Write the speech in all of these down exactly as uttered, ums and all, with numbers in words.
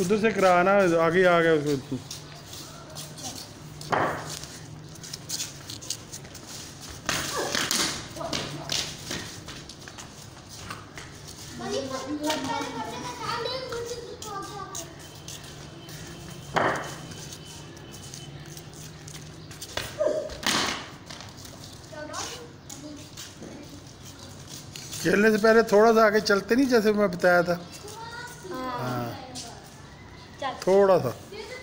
उधर से कराना, आगे आ गया उसको। खेलने से पहले थोड़ा सा आगे चलते नहीं, जैसे मैं बताया था। हाँ, थोड़ा सा।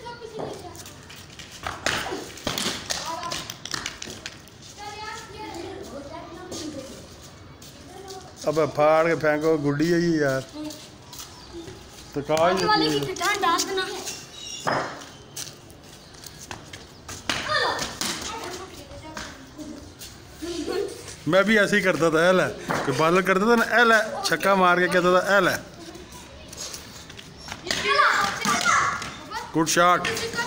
अब फाड़ के फेंको, गुड्डी है ये यार। तो कहा मैं भी ऐसे ही करता था। एल है कोई बादल करता था ना, एल है छक्का मार के कहता था एल है। Good shot.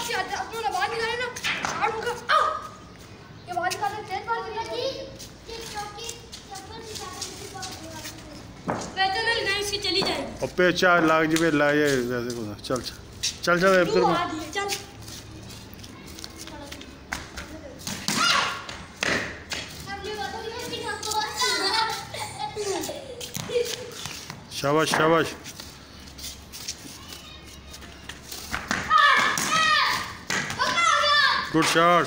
और पेचा लाग जी लाग जाए वैसे को। चल चल चल इधर में। शाबाश शाबाश। Good shot.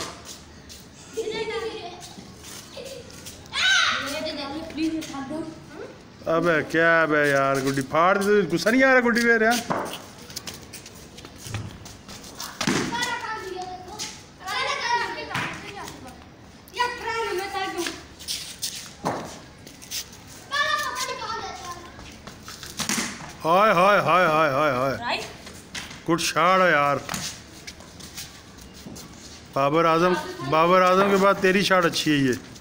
अबे क्या है यार, गुड्डी फाड़ दे। गुस्सा नहीं आ रहा गुड्डी पे यार? हाय हाय हाय हाय हाय हाय। गुड शॉट है यार। बाबर आजम, बाबर आजम के बाद तेरी शॉट अच्छी है ये।